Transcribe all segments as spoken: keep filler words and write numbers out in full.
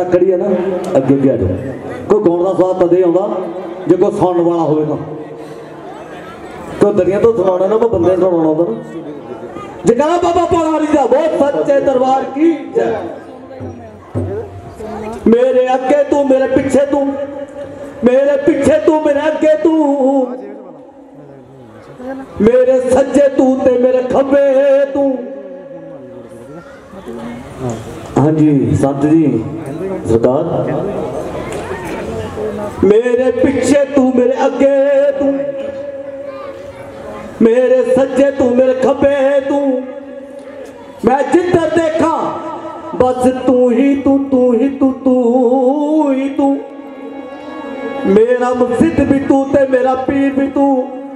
तक खड़ी है ना अगे अगे आ जाओ। कोई गाउन का स्वाद तदे आता जो कोई सुनने वाला होगा। कोई दरिया तो सुना ना कोई बंदे सुना होता ना। जगह बाबा पौड़ारी दा बहुत सच्चे दरबार की जय। मेरे अगे तू मेरे पीछे तू मेरे पीछे तू मेरे अगे तू मेरे सज्जे तू ते मेरे खब्बे तू। हाँ जी संत जी सरकार। मेरे पीछे तू मेरे अगे तू मेरे सज्जे तू मेरे खब्बे तू। मैं जिधर देखा बस तू ही तू तू ही तू तू ही तू। मेरा मुर्शिद भी तू ते मेरा पीर भी तू।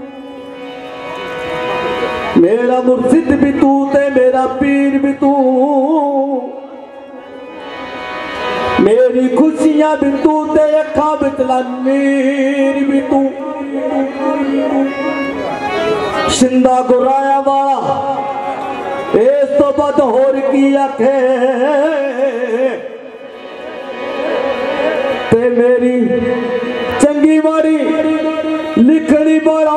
मेरा मुर्शिद भी तू ते मेरा पीर भी तू। मेरी खुशियां भी तू ते अखा बिचला नीर भी तू। शिंदा गुराया वाला इस तो बद होर की आखे ते मेरी चंगी माड़ी लिखनी बड़ा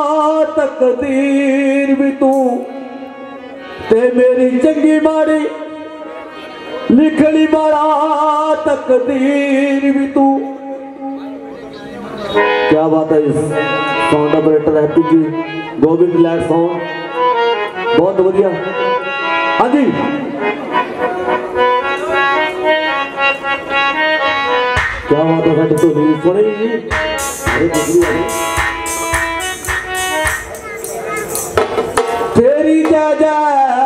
तकदीर भी तू। ते मेरी चंगी माड़ी लिखनी बड़ा तकदीर भी तू। क्या बात है। इस sound operator Happy ji Govind land sound बहुत बढ़िया। हाँ जी क्या बात है। तो नहीं सुने जी तेरी जय जय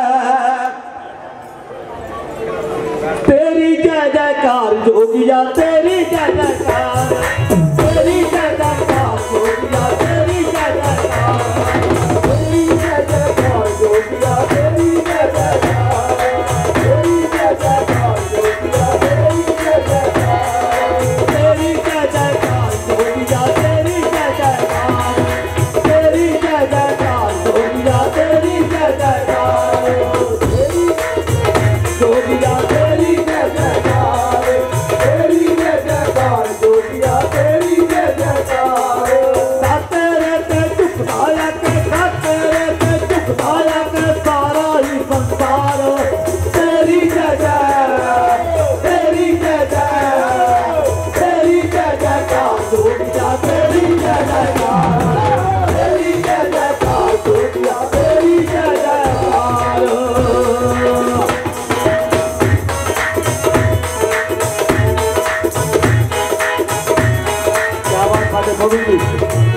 तेरी जय जयकार जोगिया तेरी जय जयकार तेरी जय जयकार जोगिया तेरी जय जयकार तेरी जय जयकार जोगिया तेरी जय जयकार तेरी जय जयकार जोगिया तेरी जय जयकार तेरी जय जयकार जोगिया तेरी जय जयकार तेरी जय जयकार जोगिया तेरी जय जयकार जोगिया तेरी जय जयकार तेरी जय जयकार जोगिया तेरी जय जयकार। तेरे ते झुकदाया के तेरे ते झुकदाया के सारा ही संसार तेरी जय जय तेरी जय जय तेरी जय जयकार जोगिया तेरी जय जयकार तेरी जय जयकार जोगिया तेरी जय जयकार। क्या बात खाते गोविंद जी।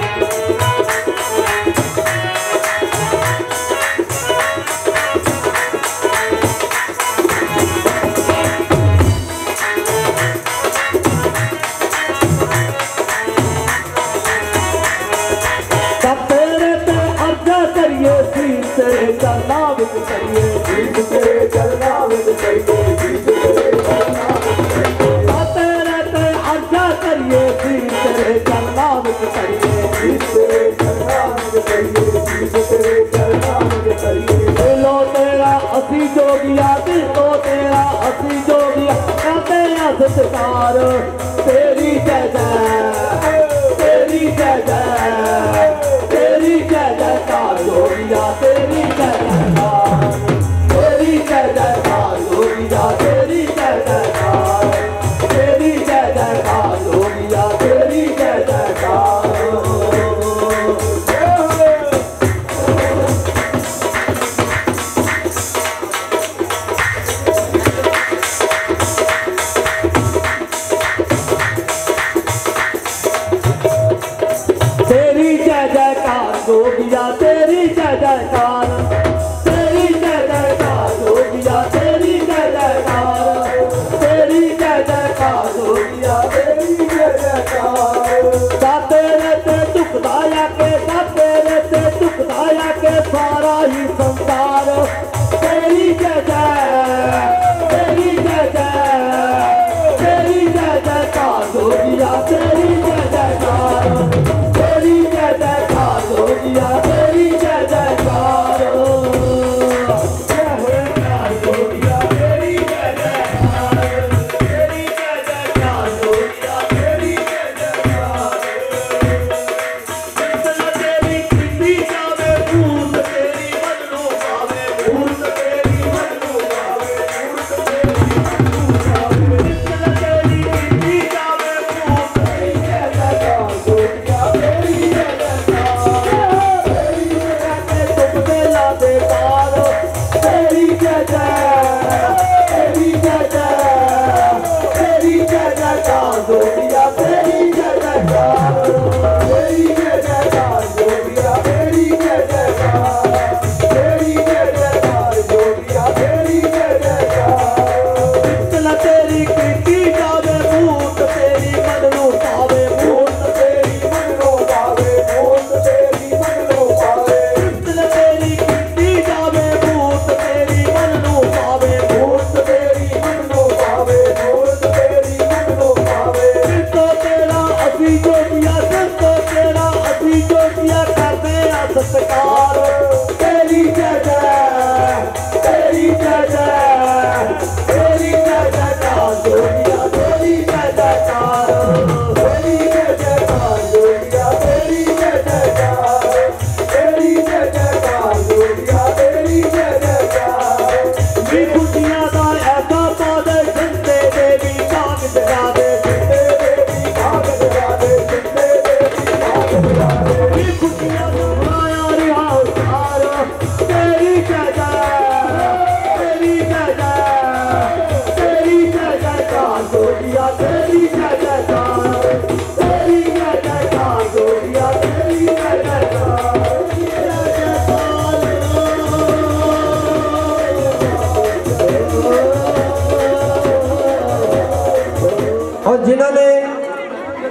तेरे ते अर्जा करिए सीत तेरे चलना विच करिए सीत तेरे चलना विच करिए सीत तेरे चलना विच करिए। तेरे ते अर्जा करिए सीत तेरे चलना विच करिए सीत तेरे चलना विच करिए सीत तेरे चलना विच करिए। दिलो तेरा असी जोगिया दिल तो तेरा असी जोगिया कहते हैं सत्कार तेरी जय जय तेरी जय जय तेरी जय जयकार जोगिया तेरी जय जयकार तेरी जय जयकार जोगिया तेरी जय जयकार तेरी जय जयकार जोगिया तेरी जय जयकार। तेरी जय जयकार जोगिया तेरी जय जयकार तेरी जय जयकार जोगिया तेरी जय जयकार तेरी जय जयकार जोगिया तेरी जय जयकार। तेरे ते झुकदाया के तेरे ते झुकदाया के सारा ही संसार तेरी जय जय तेरी जय जय तेरी जय जयकार जोगिया तेरी जय जयकार तेरी जय जयकार जोगिया तेरी जय जयकार। जोगिया तेरी जय जयकार तेरी जय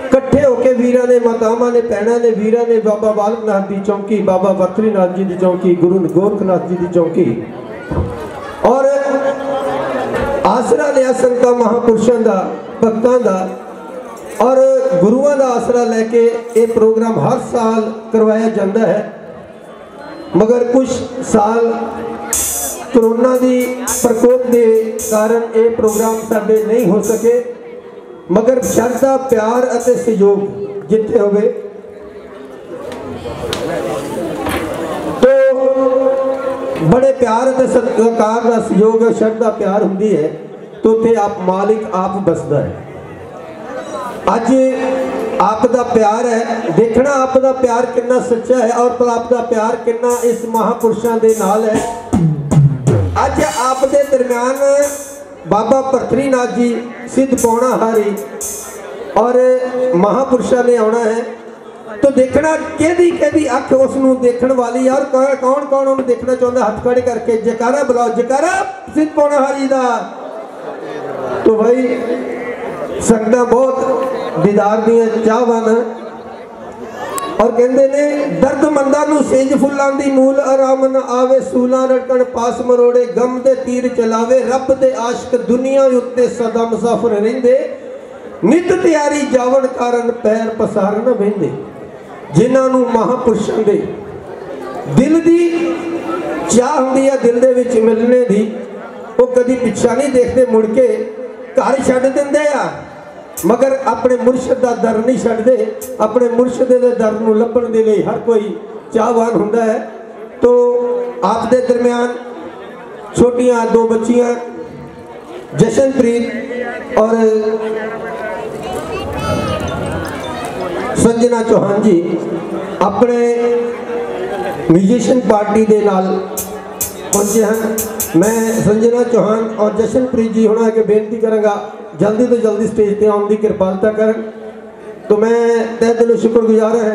इकट्ठे होके वीरां ने मातावां ने भैणां ने वीरां ने बाबा बालक नाथ की चौकी, बाबा बरतरी नाथ जी की चौकी, गुरु गोरखनाथ जी की चौकी और आसरा लिया संतां महापुरुषों का, भक्तों का और गुरुओं का आसरा लैके ये प्रोग्राम हर साल करवाया जाता है। मगर कुछ साल कोरोना की प्रकोप के कारण ये प्रोग्राम साडे नहीं हो सके, मगर श्रद्धा प्यार और सहयोग जिथे हो गए तो बड़े प्यार और सत्कार का सहयोग श्रद्धा प्यार होंगी है तो उत्थे आप मालिक आप बसदा है। अज आपका प्यार है, देखना आपका प्यार कितना सच्चा है और आपका प्यार कितना इस महापुरुषों के नाल है। अज आपके दरम्यान बाबा बरतरी नाथ जी सिद्ध पौना हारी और महापुरुषों ने आना है तो देखना केदी केदी अख उसनू देखने वाली और कौन कौन उन्हें देखना चाहता, हाथ खड़े करके जयकारा बुलाओ, जयकारा सिद्ध पौना हारी का। तो भाई संगतां बहुत दीदार दियां चाहवान और कहते ने दर्द मंदा नू सेज फुल्लां दी मूल आराम न आवे, सूलां रड़कण पास मरोड़े गम दे तीर चलावे, रब दे आशिक दुनिया उत्ते सदा मुसाफिर रहिंदे, नित तैयारी जावण कारण पैर पसार न बहिंदे। जिन्हां नू महापुरुषां दे दिल दी चाह हुंदी है, दिल दे विच मिलने दी, वो कदी पिछा नहीं देखते, मुड़ के घर छड्ड दिंदे आ मगर अपने मुर्शद का दर नहीं छड्डदे। अपने मुर्शद के दर नूं लभण दे लई हर कोई चाहवान हुंदा है। तो आप दे दरम्यान छोटियां दो बच्चियां जशनप्रीत और संजना चौहान जी अपने म्यूजिशियन पार्टी के नाल पहुंचे हैं। मैं संजना चौहान और जशनप्रीत जी होना के बेनती करांगा जल्दी तो जल्दी स्टेज पर आने की कृपालता कर। तो मैं तह दिलों शुक्रगुजार है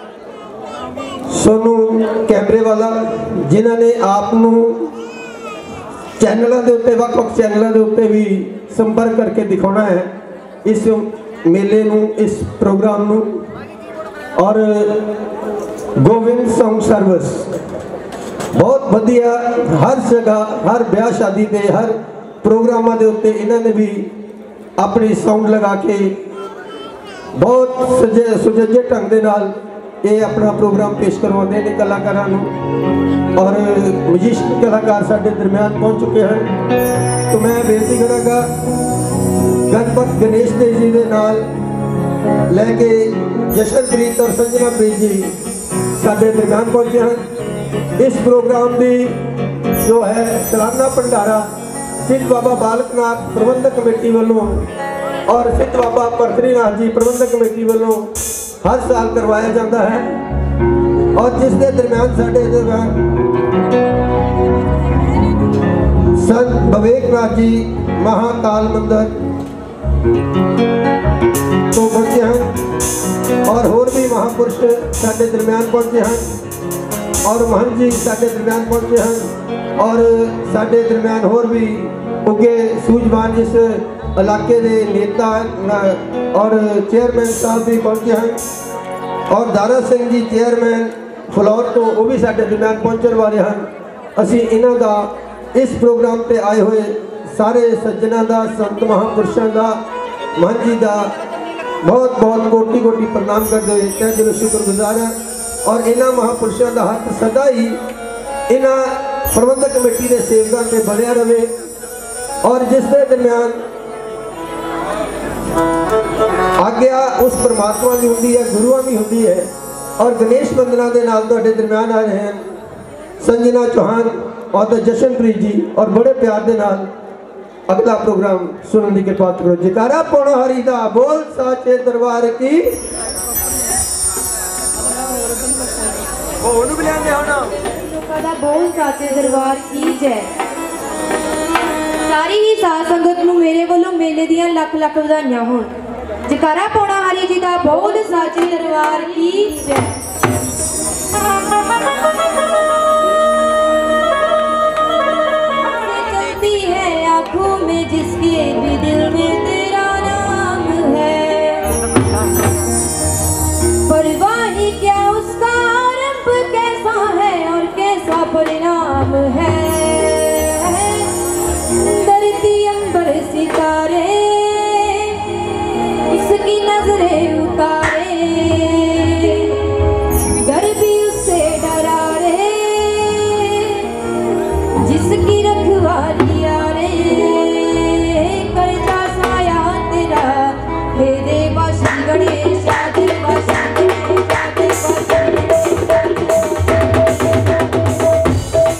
सोनू कैमरे वाला जिन्होंने आपनू चैनलों के उत्ते वक्-वक् चैनलों के उत्ते भी संपर्क करके दिखाना है इस मेले नू, इस प्रोग्राम नू। और गोविंद सॉन्ग सर्विस बहुत वधिया, हर जगह हर ब्याह शादी के हर प्रोग्रामों के उत्ते इन्होंने भी अपनी साउंड लगा के बहुत सजे सुजजे ढंग के नाल ये अपना प्रोग्राम पेश करवाते हैं कलाकारों और म्यूजिशियन कलाकार साढ़े दरम्यान पहुँच चुके हैं। तो मैं बेनती करांगा गणपत गणेश देव जी के नाल लैके जशनप्रीत और संजनाप्रीत जी साढ़े दरम्यान पहुँचे हैं। इस प्रोग्राम की जो है सालाना भंडारा सिद्ध बाबा बालक नाथ प्रबंधक कमेटी वालों और सिद्ध बाबा बरतरी नाथ जी प्रबंधक कमेटी वालों हर साल करवाया जाता है। और जिस दे दरम्यान साढ़े दरम्यान संत विवेक नाथ जी महाकाल मंदिर तो पहुंचे हैं और होर भी महापुरुष साढ़े दरम्यान पहुंचे हैं और महंत जी साढ़े दरम्यान पहुंचे हैं और साढ़े दरम्यान होर भी उगे सूझवान इस इलाके के नेता और चेयरमैन साहब भी पहुंचे हैं और दारा सिंह जी चेयरमैन फलौर तो वो भी साढ़े दरम्यान पहुंचने वाले हैं। असी इन्हों का इस प्रोग्राम पे आए हुए सारे सज्जना का संत महापुरुषों का महंत जी का बहुत बहुत कोटि कोटि प्रणाम करते हुए तह दिलों शुक्रगुजार हैं। और इन्होंने महापुरुषों का हक सदा ही इन्हों प्रबंधक कमेटी के सेवकों से बनया रहे और जिस के दरम्यान आज्ञा उस परमात्मा की होंगी है, गुरुआ भी होंगी है। और गणेश वंदना के नाल तुहाडे दरम्यान आ रहे हैं संजना चौहान और जशनप्रीत जी और बड़े प्यार के नाल अगला प्रोग्राम सुनने की कृपा करो। जयकारा पौना हरि दा बोल साचे दरबार की बोल साचे दरबार की जय। सारी ही साध संगत नूं मेरे वालों मेले दियां लख लख वधाइयां होण। जयकारा पौना हरि जी दा बोल साचे दरबार की जय। चलती है आंखों में जिसके भी दिल में तेरा नाम है। परवाह ही क्या उसका आरंभ कैसा है और कैसा परिणाम है। धरती अंबर सितारे इसकी नजरें उतारे, घर भी उससे डरा रे जिसकी रखवाली यारे। करता साया तेरा हे देवा श्री गणेश देवा श्री गणेश देवा श्री गणेश।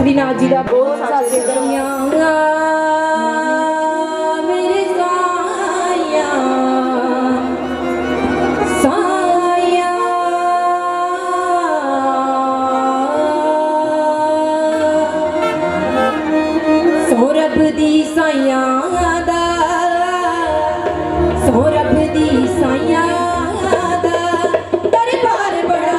नाथ जी का बहुत सारे दरमियान मेरे साया साया सौरभ दी साया दा सौरभ दी साया दा दरबार बड़ा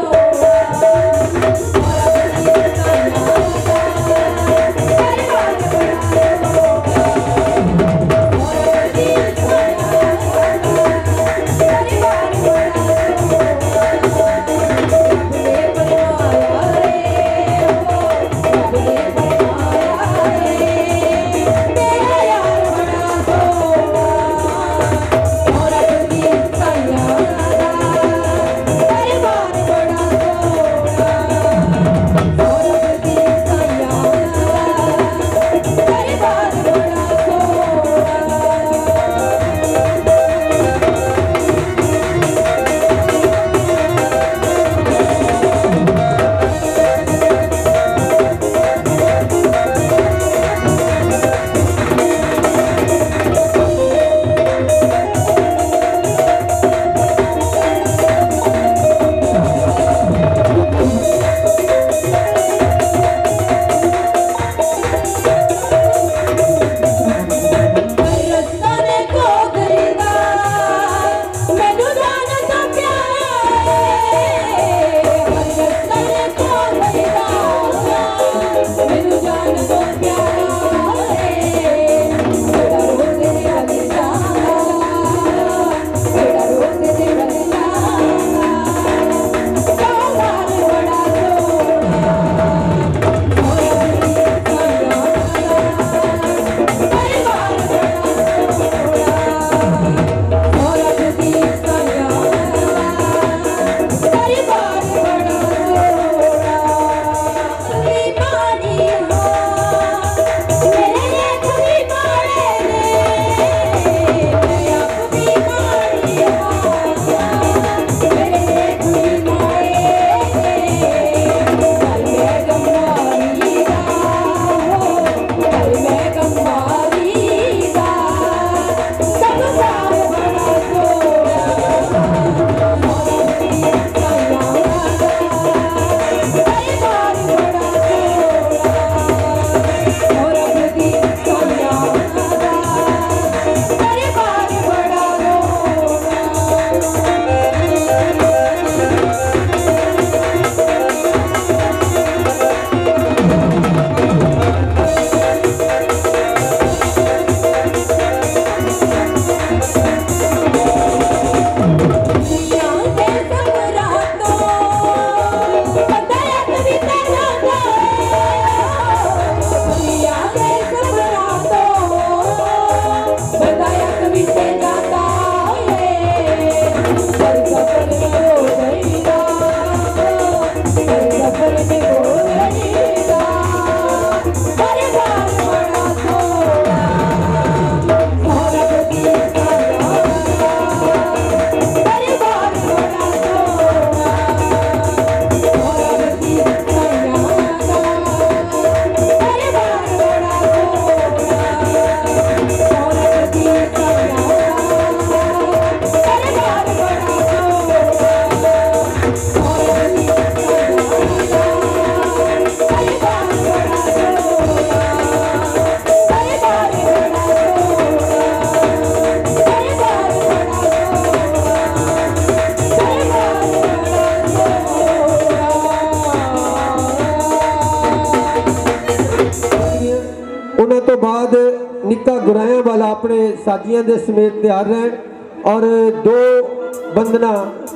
निक्का गुराया वाला अपने साथियों के समेत तैयार रहन और दो बंदना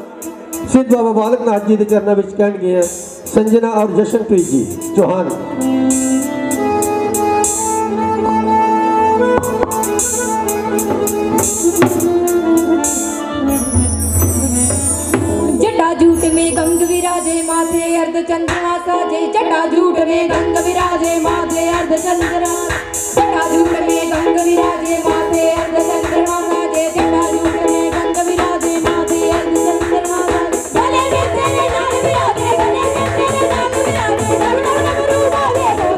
सिद्ध बाबा बालक नाथ जी के चरणों में कह गए हैं संजना और जशनप्रीत जी चौहान। जटा झूठ में गंग विराजे माथे अर्ध चंद्रमा साजे जटा झूठ में गंग विराजे माथे अर्ध चंद्रमा जटा झूठ में गंग विराजे माथे अर्ध चंद्रमा साजे जटा झूठ में गंग विराजे माथे अर्ध चंद्रमा साजे गले में तेरे नाम विराजे गले में तेरे नाम विराजे नव नव नव रूप आवे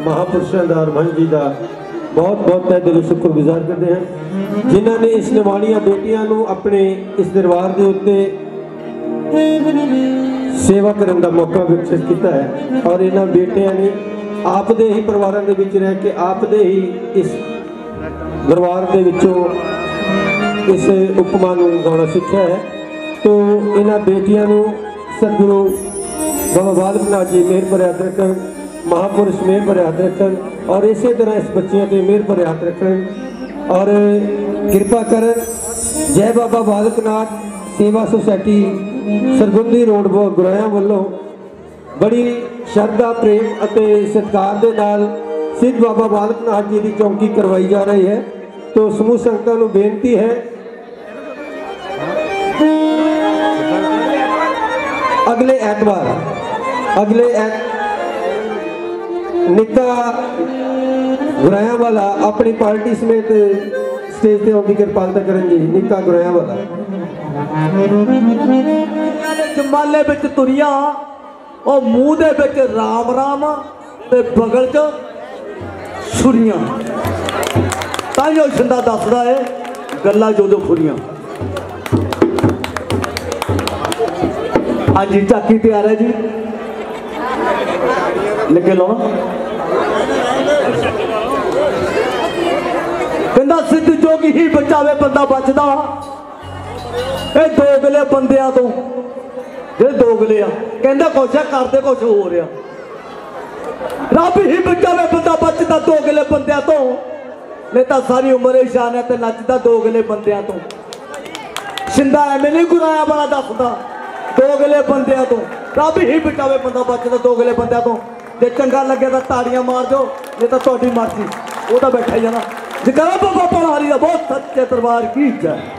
महापुरुषों का हरमन जी का बहुत बहुत तहे दिलों शुक्रगुजार करते हैं जिन्होंने इस निमाणिया बेटियां नू अपने इस दरबार के उत्ते सेवा करने का मौका विकसित किया है और इन्होंने बेटियां ने आप दे ही परिवारों के विच रह के आप दे ही इस दरबार के विचों इस उपमा नू गाना सीखा है। तो इन्होंने बेटियां नू सतगुरु बाबा बालक नाथ जी मेहर भरे हाथ रखन, महापुरुष मेहर भरे हाथ रखन और इस तरह इस बच्चियों पर मेहर भरे हाथ रखन और कृपा करन। जय बाबा बालक नाथ सेवा सोसायटी सरगुंदी रोड गुराया वालों बड़ी श्रद्धा प्रेम और सत्कार के नाल सिद्ध बाबा बालक नाथ जी की चौकी करवाई जा रही है। तो समूह संगतां नूं बेनती है अगले एतवार अगले एत निका गुराया वाला अपनी पार्टी समेत स्टेज पर आने की कृपालता करन जी। निका गुराया वाला जमाले विच तुरिया और मूँह दे विच राम राम ते बगल च छुरियां ताइयों छिंदा दसदा है गल्लां जो जो खुरियां। हाँ जी झाकी तैयार है जी लिखे लो कहंदा सिद्ध जोगी ही बचावे बंदा बचदा ये दोगले बंदियां तो जे दोगले आ कहंदा कुछ है करते कुछ हो रहा रब ही बचावे बंदा बचदा दोगले बंदियां तो नहीं तो सारी उम्र ही शान है ते नचदा दोगले बंदियां तो। शिंदा एवें नहीं गुराया बड़ा दसदा दोगले बंदियां तो रब ही बचावे बंदा बचदा दोगले बंदियां तो। जे चंगा लगे तो ताड़ियां मार दो नहीं तो तुहाडी मर्जी वो तो बैठा ही जाना। जकरा बाबा पढ़ारी का बहुत सच्चे दरबार की जय।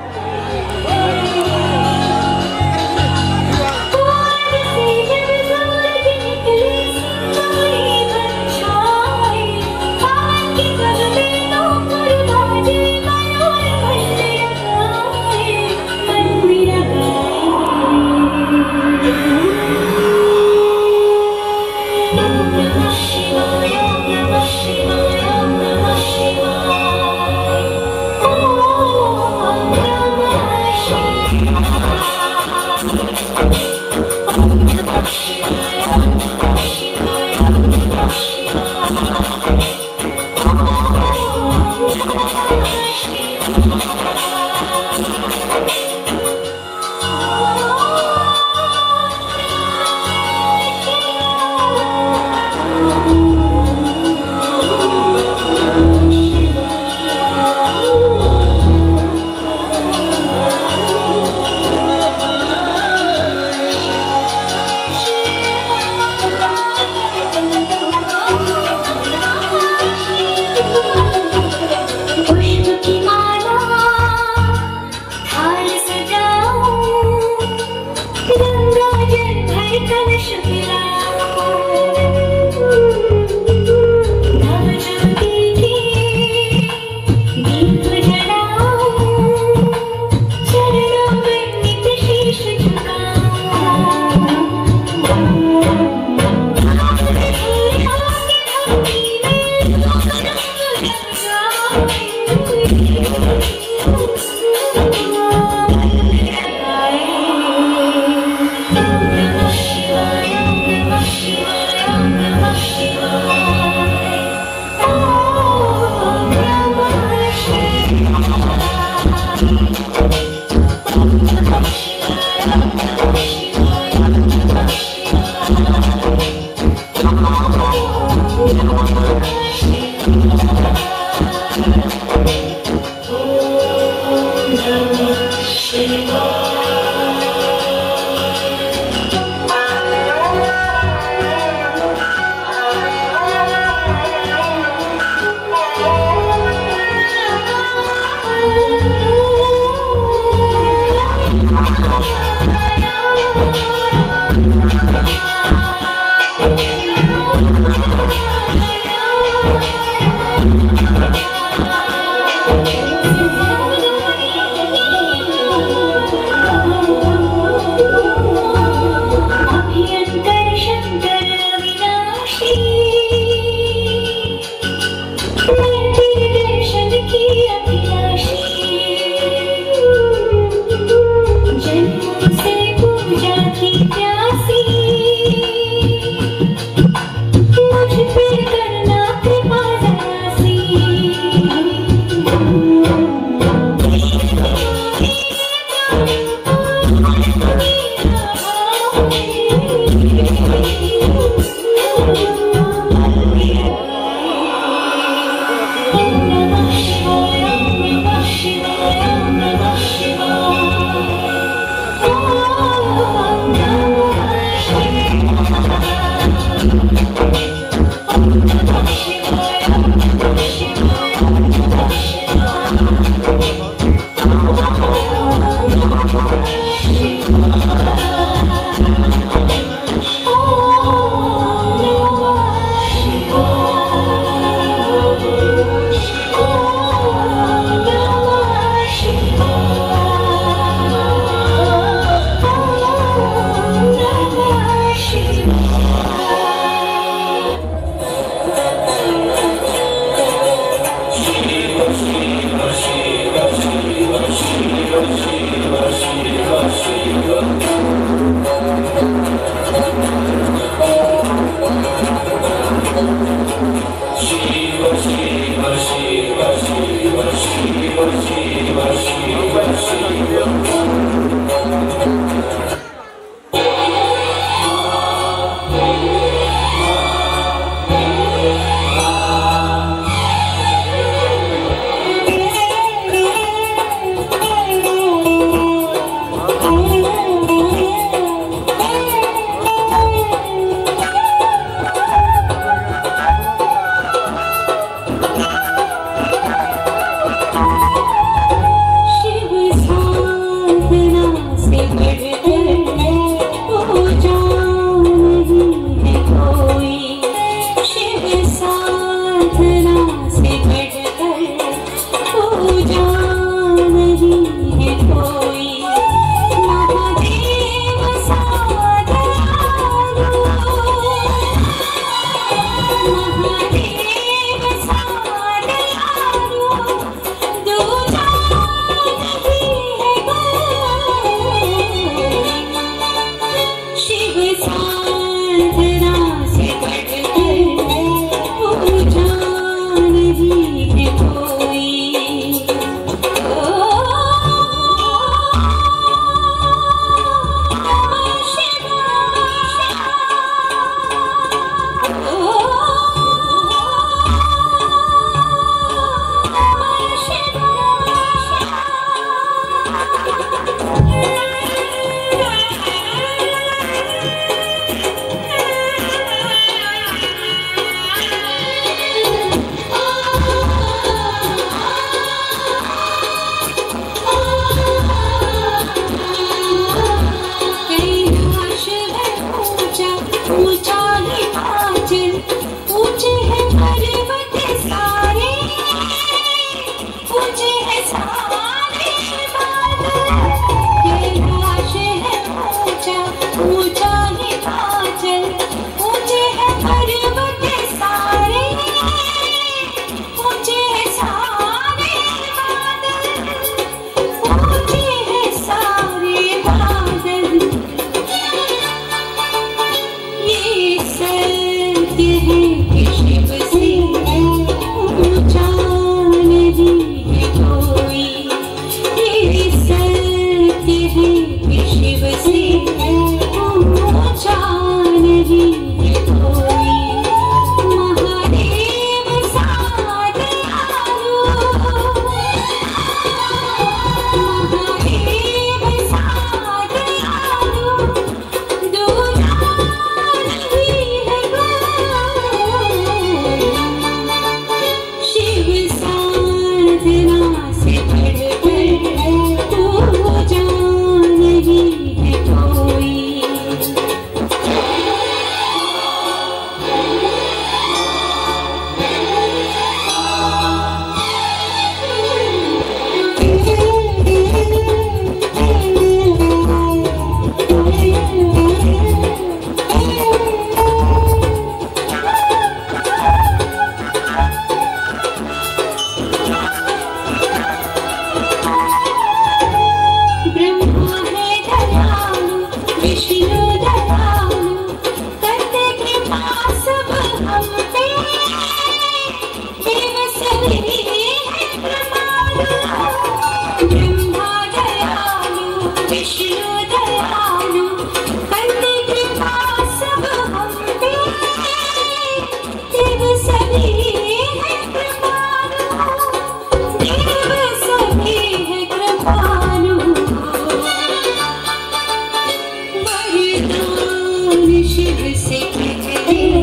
शिव से कहते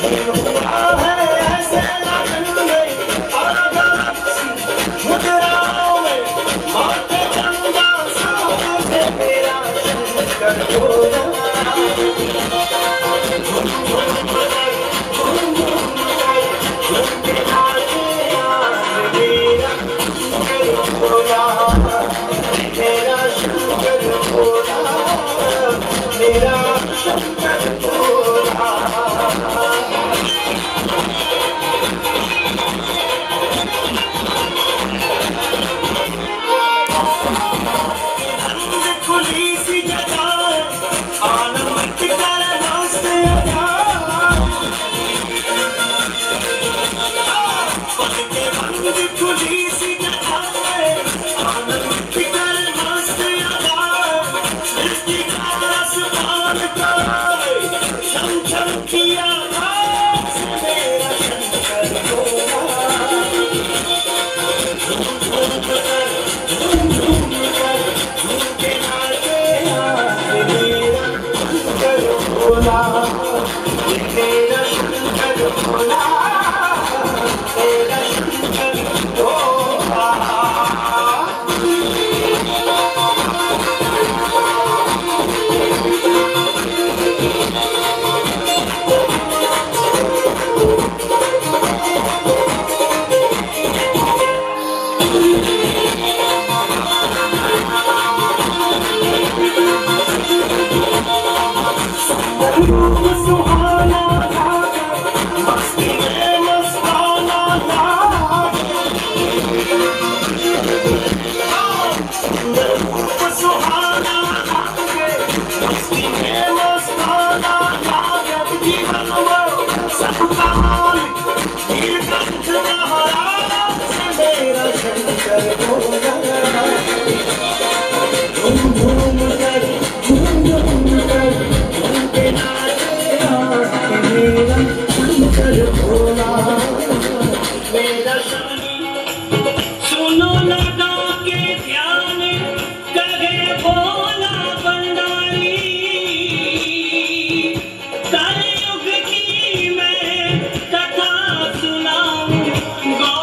कलयुग की मैं कथा सुनाऊं।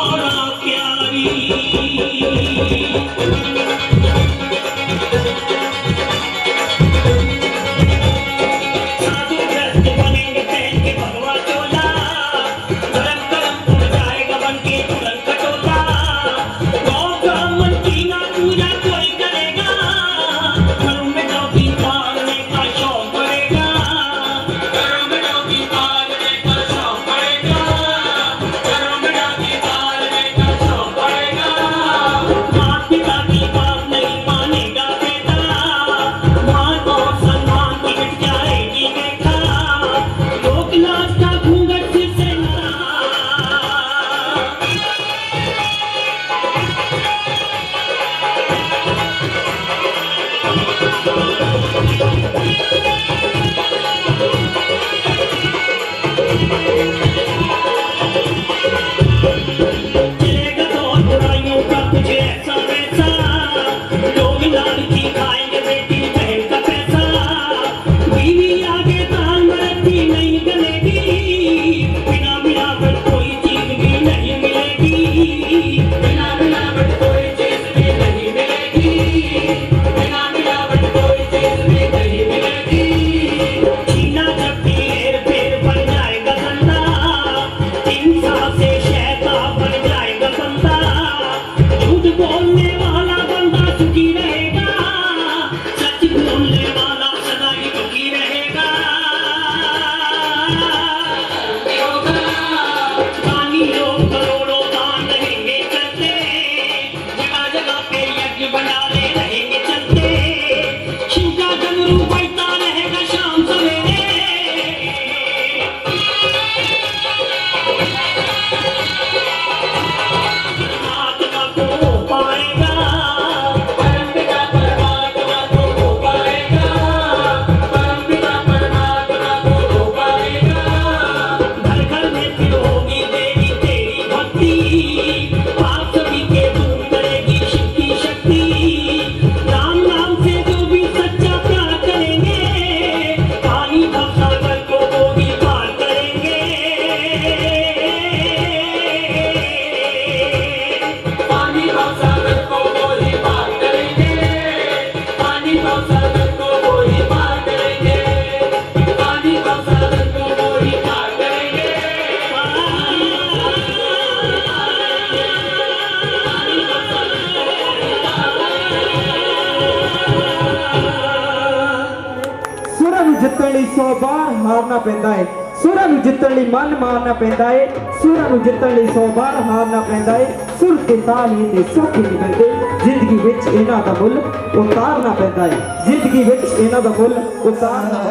सौ बार हारना पैंदा है, सुरां नूं जितण लई मन मारना पैंदा है, सुरां नूं जितण लई सौ बार हारना पैंदा है। सुर ते ताल ही सौखे नहीं मिलदे, जिंदगी विच इन्हां दा मुੱਲ उतारना पैंदा है, जिंदगी विच इन्हां दा मुੱਲ उतारना।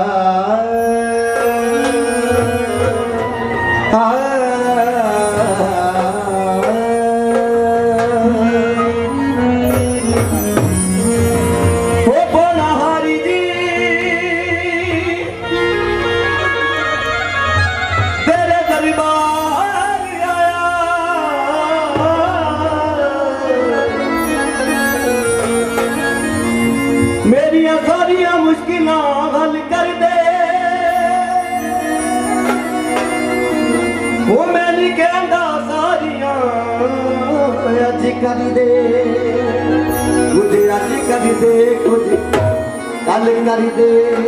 कर दे मुझे अज कर दे कुछ कल कर दे।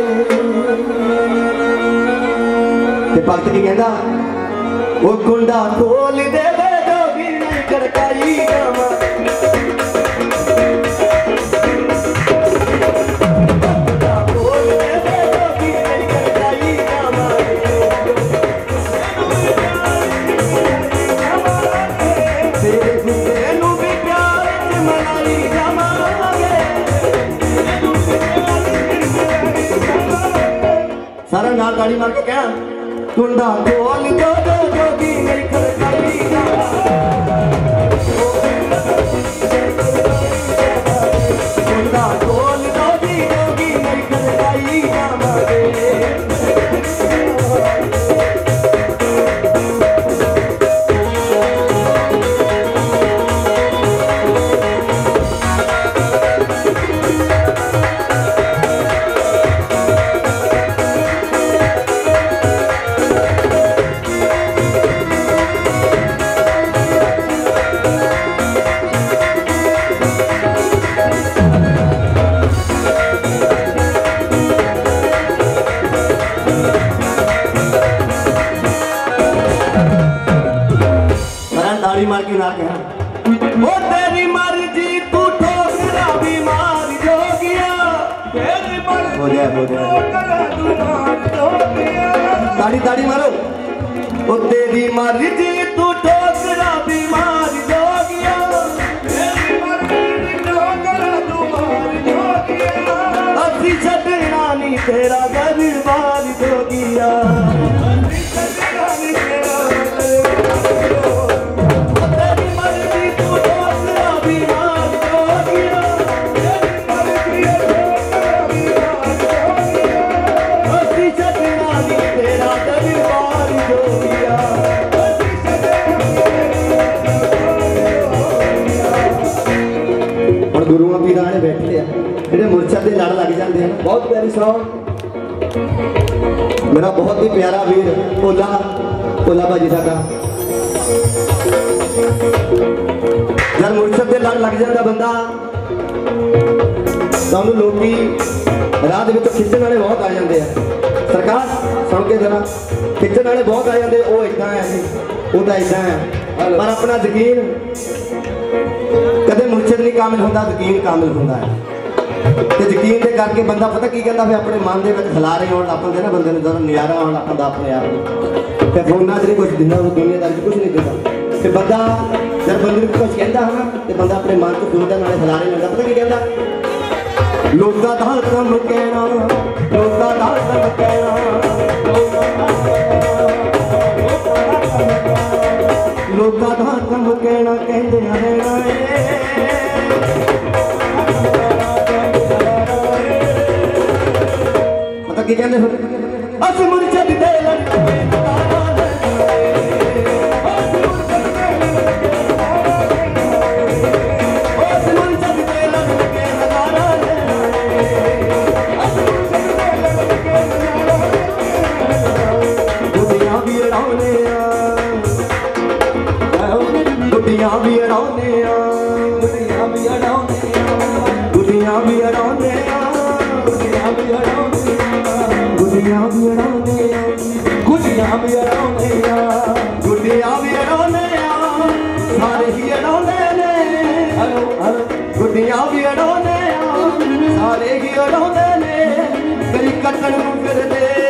भगत की कहता वो कुंडा खोल दे जोगी कड़काई जावा, सारा नाल ताड़ी मार के क्या कुंडा खोल दो दो जोगी मेरी खड़काई जावा, कुंडा खोल दो दी जोगी मेरी खड़काई जावा। मार के ना कहा वो तेरी मर्जी तू ठोकरा बीमार जो गया, तेरी मर्जी हो गया हो गया ताड़ी ताड़ी मारो। वो तेरी मर्जी तू ठोकरा बीमार जो गया, तेरी मर्जी ठोकरा बीमार जो गया, असी छड़ना नहीं तेरा दरबार जो गया, असी छड़ना नहीं तेरा गुरुआ पीर आने बैठे हैं जो मुर्शद के लड़ लग जाते हैं। बहुत प्यारी सॉन्ग मेरा बहुत ही प्यारा वीर भोला भोला भाजी साडा जब मुर्शद के लड़ लग जाता बंदा तो लोग राह खिंचण वाले बहुत आ जाते हैं। सरकार सुन के जरा खिंचण वाले बहुत आ जाते वो इदा है जी वो तो इदा है, पर अपना यकीन कदे मुर्शद नहीं कामिल होता, यकीन कामिल होता है। तो यकीन के करके बंदा पता की कहता फिर अपने मन के खिलारे आने लग पे ना, बंदे ने जरा नज़ारा आने लग पैदा अपने आप को, फिर फोना च नहीं कुछ दिखा, दुनियादारी कुछ नहीं दिखता। फिर बंदा जब बंदे को कुछ कहता है ना तो बंदा अपने मन को सुनता नाले खिलारे लगता। पता की कहता लोका दा कम कहना, लोका दा कम कहना, लोका दा कम कहना कहते रहना पता की कहते अस मुर्शद दे गुड्डियां भी अड़ाने गुड्डियां भी अड़ाने गुड्डियां भी अड़ाने गुड्डियां भी अड़ाने गुड्डियां भी अड़ाने गुड्डियां भी अड़ाने गुड्डियां भी अड़ाने सारे ही अड़ाने ने गुड्डियां भी अड़ाने सारे ही अड़ाने ने कई कटन फिरदे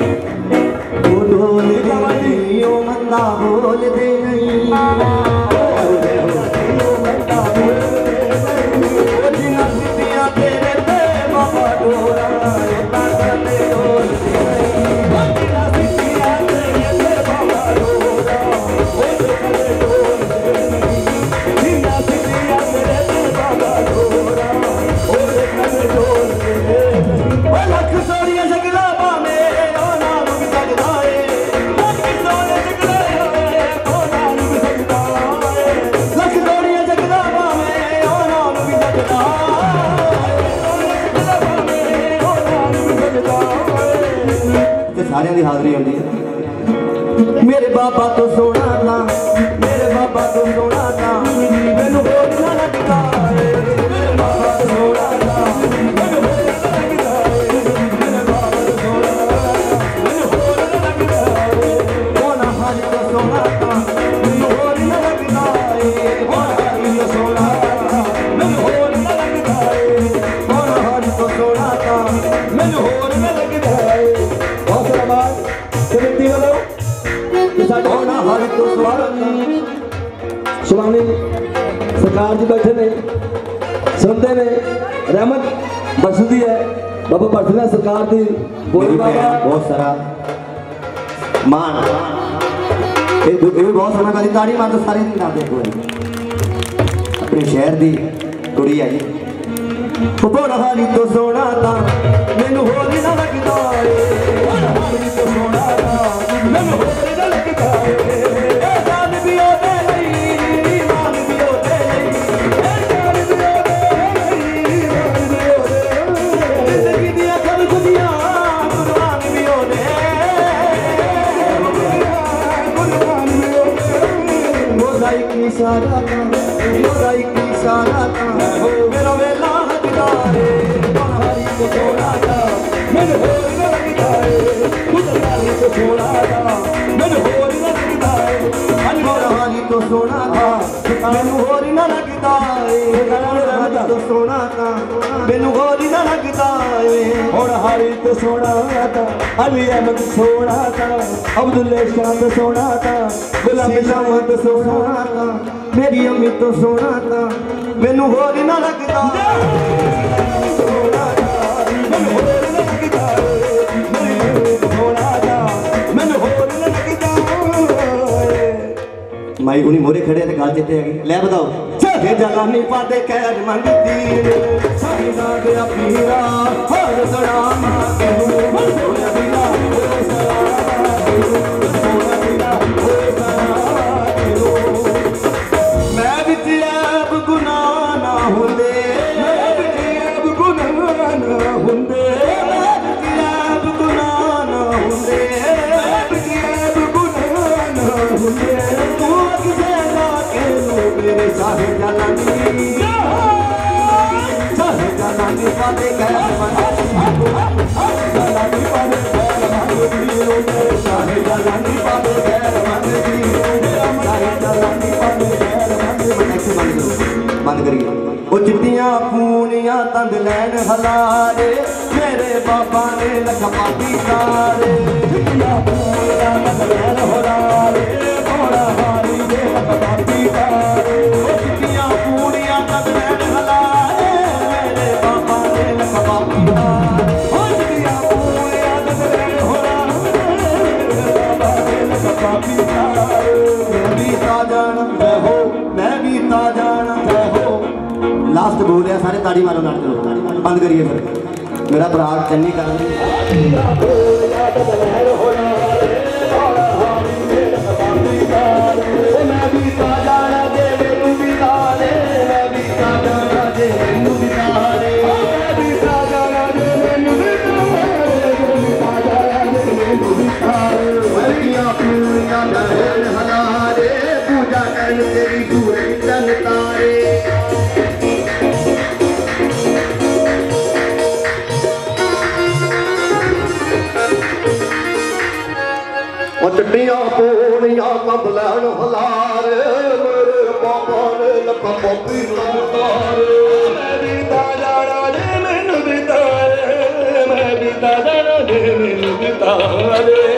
वो ढोलदे नहीं ओ मंदा बोलदे नहीं जिन्ना सिद्धियां तेरे ते बाबा डोरा ताकते ढोलदे नहीं जिन्ना सिद्धियां तेरे ते बाबा डोरा ताकते ढोलदे नहीं जिन्ना सिद्धियां तेरे ते बाबा डोरा ताकते ढोलदे नहीं ओ लख सोनिया जगला बामे ओ नाम भी सकदा है लख सोनिया जगला ओ नाम भी सकदा है लख सोनिया जगला बामे ओ नाम भी सकदा ते सारियां दी हाज़री होंदी है मेरे बाबा तो सोना था मेरे बाबा तो सोना था मैनू होर ना लगदा मेरे बाबा तो सोना था मैनू होर ना लगदा मेरे बाबा तो सोना मैनू होर ना लगदा मोना हाल तो सोना था मैनू होर ना लगदा मोना हाल तो सोना था मैनू होर ना लगदा मोना हाल तो सोना था मैनू होर ना लगदा बहुत सलाम कमेटी वालों मोना हाल तो सोना था सुलानी सरकार जी बैठे ने सुनते ने रहमत बरसदी है बाबा भट्टना सरकार की बोली बाबा बहुत सारा मान ये भी बहुत सोना करी ताड़ी मार तो सारे दिन आते अपने शहर की कुड़ी है जी बोला हाली तो सोना था मैनू होर ना लगदा हाली तो सोना था मैनू होर ना लगदा जान भी ओदे लई मान भी ओदे लई जान भी ओदे लई मान भी ओदे जिंदगी दी अकल दुनिया कुर्बान भी ओदे कुर्बान भी ओदे मोज़ाइक इशारा था मोज़ाइक इशारा था मेरा वेला हकदारे हाली तो सोना था मैनू होर ना लगदा हाली तो सोना था मैनू होर ना लगदा हाली तो सोना था मैनू होर ना लगदा हाली तो सोना था मैनू होर ना लगदा और हारी तो सोना था अली अहमद सोना था अब्दुल्ला शाह तो सोना था गुलाम शाह तो सोना था मेरी अम्मी तो सोना था मैनू होर ना लगदा सोना था मैनू होर ना लगदा मेरी सोना था मैनू होर ना लगदा माई हुणी मोरे खड़े ते गल चेते आ गई ले बताओ ये जलानी पाते कैद मंगती साई ना गया पीरा हर सलाम के सोना पीरा ओ सलाम के सोना पीरा ओ सलाम के मैं विच ऐब गुनाह ना हुंदे मैं विच ऐब गुनाह ना हुंदे मैं विच ऐब गुनाह ना हुंदे मैं विच ऐब गुनाह ना हुंदे तू किसे ना के मेरे साहे जलानी साहे जलानी पाते कैद मंगती जलानी पाते कैद मंगती साहे जलानी पाते कैद मंगती साहे जलानी पाते कैद मंगती बंद करिए वो चिट्टियां पूनियां तंद लैन हलारे मेरे बाबा ने लखपाती सारे चिट्टियां पूनियां तंद लैन हलारे थोड़ा हारी दे लखपाती सारे वो चिट्टियां पूनियां तंद लैन हलारे मेरे बाबा ने लखपाती सारे वो चिट्टियां पूनियां तंद लैन हलारे मेरे बाबा ने लखपाती सारे मैं भी ता जाना मैं हो मैं भी ता जाना मैं हो लास्ट बोल रहा सारे ताड़ी मारो नाट करो बंद करिए फिर मेरा भरा चन्नी कर मैं भी ता जाना दे मैनू भी तारे मैं भी ता जाना दे मैनू भी तारे मैं भी ता जाना दे मैनू भी तारे वलियां पूरियां दहन हलारे पूजा कर तेरी दूरे चल तारे चिट्टियां पूनियां कंद लैन हलारे मेरे बाबा ने लखपाती सारे मैं भी ता जाना दे मैनू भी तारे मैं दिता जन दे दिता रे